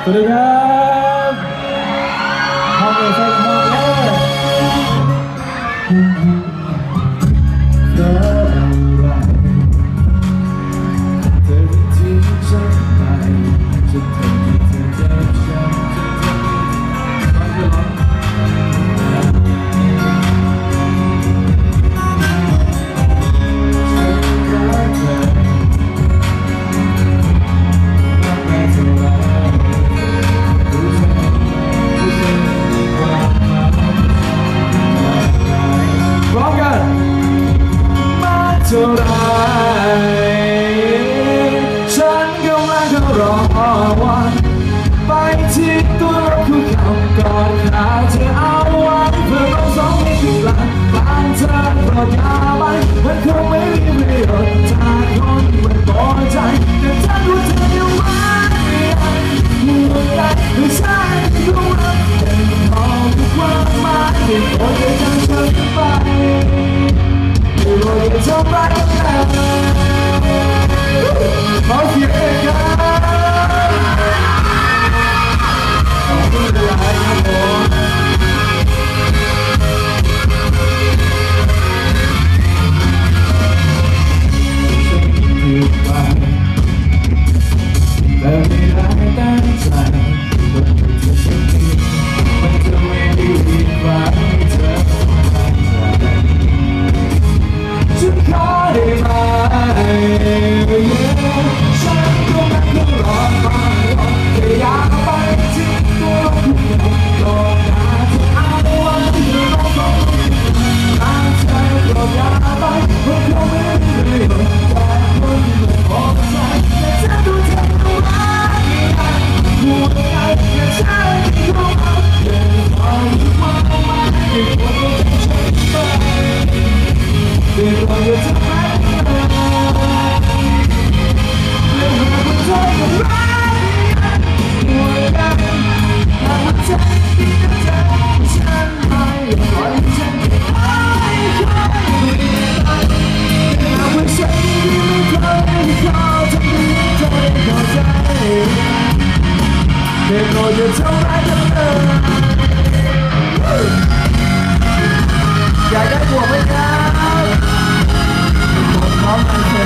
สวัสดีครับห้องเอเซ่มากเลยเพราะอะไรเธอทิ้งฉันไปจะทำให้เธอเจ็บช้ำเท่าไรฉันกำลังรอวันไปที่ตัวรถคู่เขาก่อนขาเธอเอาไว้เพื่อเราสองให้ถึงหลังบ้านเธอโปรดอย่าไปมันคงไม่มีประโยชน์ถ้าคนมันพอใจแต่ฉันรู้เธอยังไม่ห่วงใยไม่ใช่ตัวเราแต่ของทุกความหมายไม่โปรดอย่าจำฉันไปโปรดอย่าทำร้ายกันขอเสียงเลยครับขอบคุณหลายครับผมแต่ไม่ได้ตั้งใจว่าเธอจะมีมันจะไม่ได้ดีกว่าเธอฉันขอได้ไหมฉันก็ไม่ต้องรอฟังแค่อยากไปที่ตัวคุณก็ได้ที่เอาไว้ที่เราสองตามใจก็อยากไปเพราะเขาไม่ได้ประโยชน์แต่คนไม่พอใจแต่ฉันดูเธอเอาไว้หัวใจและใจของเราเดินทางมาไม่ควรจะใช้ไปเดี๋ยวเราจะไปเรื่องหัวใจของเราหัวใจหัวใจที่เธอฉันไม่ปล่อยฉันให้ใครแต่ว่าฉันไม่เคยขอทำให้เธอพอใจเดี๋ยวเราจะทำร้ายกันอยากได้บวกไหมครับพร้อมกันเชิญ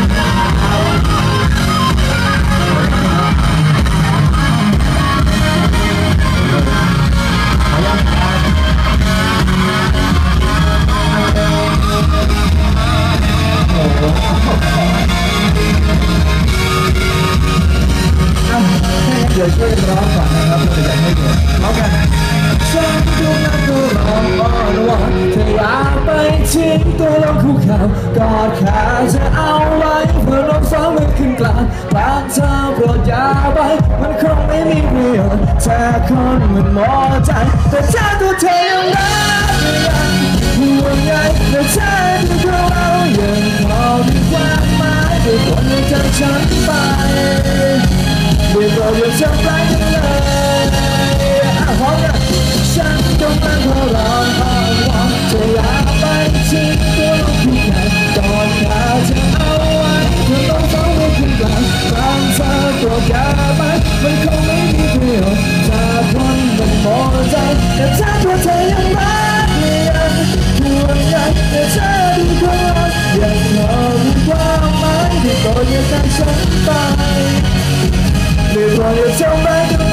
เดี๋ยวช่วยร้องก่อนนะครับเพื่อจะให้เกิดร้องกันฉันดูนักก็ร้องอ้อนวอนเธออยากไปทิ้งตัวลงคู่เขากอดขาจะเอาไว้เพื่อลงสองมือขึ้นกลางบ้านเธอโปรดอย่าไปมันคงไม่มีประโยชน์แต่คนมันหมดใจแต่ถ้าตัวเธอยังรักยังห่วงใยแต่เธอที่ของเรายังพอมีความหมายแต่คนยังจำฉันไปเดี๋ยวเราจะทำร้ายกันเลยพร้อมกันฉันกำลังทรมานหวังจะอยากไปที่ตัวคู่แข่งก่อนขาจะเอาไว้เพื่อต้องฟ้องให้ขึ้นกลางบางเธอโปรดอย่าไปมันคงไม่มีประโยชน์ถ้าคนมันหมดใจแต่ถ้าตัวเธอยังรักยังห่วงใยแต่เธอที่ของเรายังพอมีความหมายที่โปรดอย่าจากฉันไปเดี๋ยวเราจะทำร้ายกัน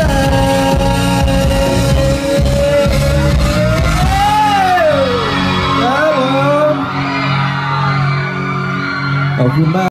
เลยขอบคุณมาก